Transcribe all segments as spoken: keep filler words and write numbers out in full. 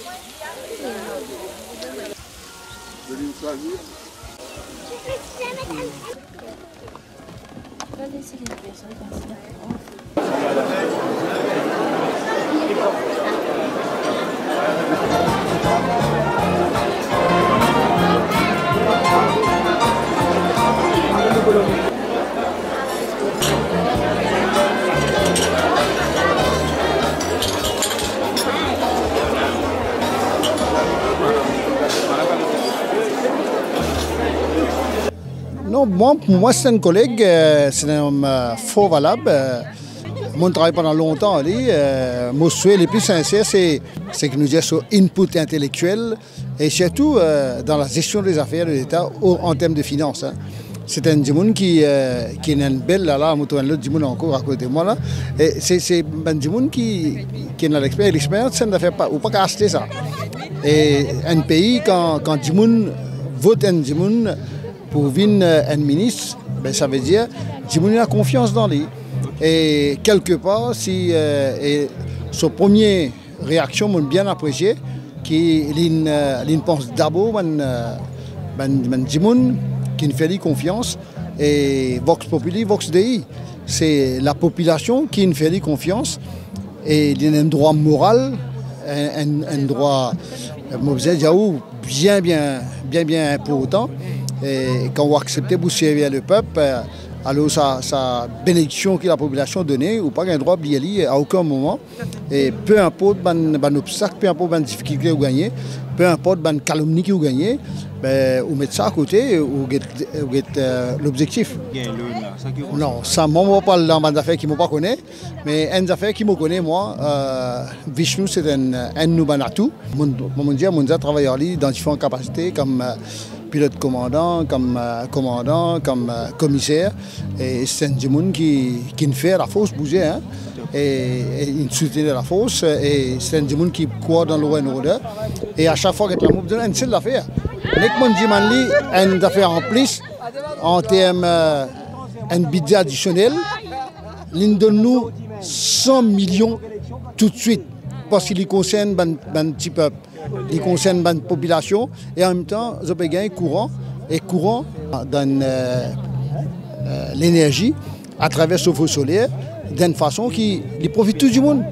Non, moi, pour moi, c'est un collègue, euh, c'est un homme euh, fort valable. Euh, mon travail pendant longtemps, allez, euh, mon souhait le plus sincère, c'est que nous ayons son input intellectuel et surtout euh, dans la gestion des affaires de l'État en termes de finances. Hein. C'est un Djimoun qui, euh, qui est une belle, là, là, l'autre Djimoun encore à côté de moi, là. Et c'est un Djimoun qui, qui a l'expérience, l'expérience, ça ne fait pas, ou pas qu'à acheter ça. Et un pays, quand, quand Djimoun vote un Djimoun pour venir un ministre, ben, ça veut dire Djimoun a confiance dans lui. Et quelque part, si euh, et son première réaction m'a bien apprécié, qu'il euh, pense d'abord ben, ben, ben Djimoun qui fait lui confiance et Vox Populi, Vox Dei. C'est la population qui nous fait lui confiance et il y a un droit moral, un, un, un droit, bien, bien, bien, bien important. Et quand on accepte de servir le peuple, alors sa, sa bénédiction que la population donnée, ou pas un droit bien lié à aucun moment. Et peu importe les obstacles, peu importe les difficultés que vous gagnez, peu importe les calomnies que vous gagnez, ben, vous mettez ça à côté ou vous euh, l'objectif. Non, ça, moi, je ne parle pas d'affaires qui ne me pas connaît, mais une affaire qui me connaît, moi, euh, Vishnu, c'est un, un Nubanatu. Mon Dieu, mon Dieu travaille dans différentes capacités, comme euh, pilote commandant, comme euh, commandant, comme euh, commissaire. Et c'est un Djimoun qui, qui nous fait la force bouger. Hein, et, et il soutient la force. Et c'est un Djimoun qui croit dans le Law and Order. Et à chaque fois qu'il y a un mouvement, c'est l'affaire. Nek mon Djimoun, une affaire en plus, en termes euh, un budget additionnel, il donne nous cent millions tout de suite. Parce qu'il concerne un petit peuple. Il concerne la population et en même temps, je peux gagner courant et courant dans euh, euh, l'énergie à travers ce feu solaire d'une façon qui profite tout du monde.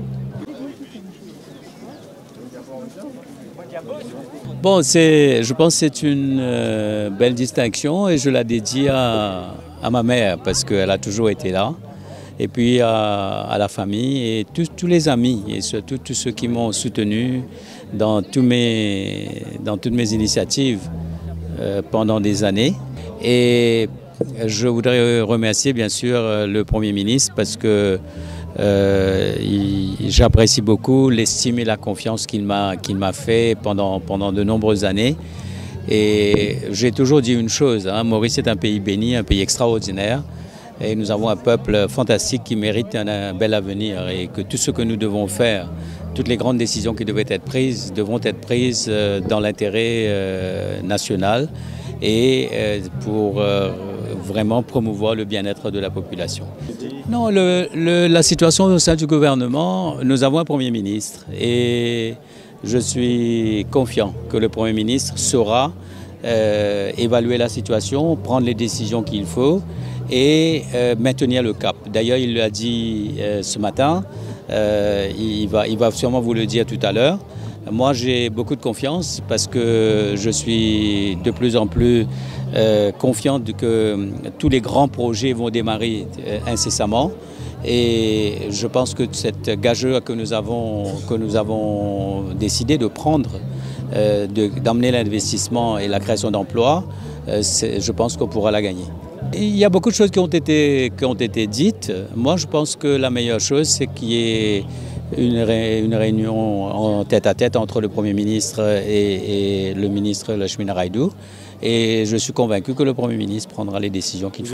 Bon, je pense que c'est une euh, belle distinction et je la dédie à, à ma mère parce qu'elle a toujours été là. Et puis à, à la famille et tous, tous les amis et surtout tous ceux qui m'ont soutenu dans, tous mes, dans toutes mes initiatives euh, pendant des années. Et je voudrais remercier bien sûr le Premier ministre parce que euh, j'apprécie beaucoup l'estime et la confiance qu'il m'a qu'il m'a fait pendant, pendant de nombreuses années. Et j'ai toujours dit une chose, hein, Maurice est un pays béni, un pays extraordinaire. Et nous avons un peuple fantastique qui mérite un, un bel avenir et que tout ce que nous devons faire, toutes les grandes décisions qui devaient être prises, devront être prises euh, dans l'intérêt euh, national et euh, pour euh, vraiment promouvoir le bien-être de la population. Non, le, le, la situation au sein du gouvernement, nous avons un Premier ministre et je suis confiant que le Premier ministre saura euh, évaluer la situation, prendre les décisions qu'il faut et euh, maintenir le cap. D'ailleurs, il l'a dit euh, ce matin, euh, il, va, il va sûrement vous le dire tout à l'heure. Moi, j'ai beaucoup de confiance parce que je suis de plus en plus euh, confiant que tous les grands projets vont démarrer euh, incessamment. Et je pense que cette gageure que nous avons, que nous avons décidé de prendre, euh, d'emmener l'investissement et la création d'emplois, euh, je pense qu'on pourra la gagner. Il y a beaucoup de choses qui ont été, qui ont été dites. Moi, je pense que la meilleure chose, c'est qu'il y ait une, ré, une réunion en tête-à-tête entre le Premier ministre et, et le ministre Lachmina Raidou. Et je suis convaincu que le Premier ministre prendra les décisions qu'il faut.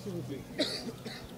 s'il vous plaît.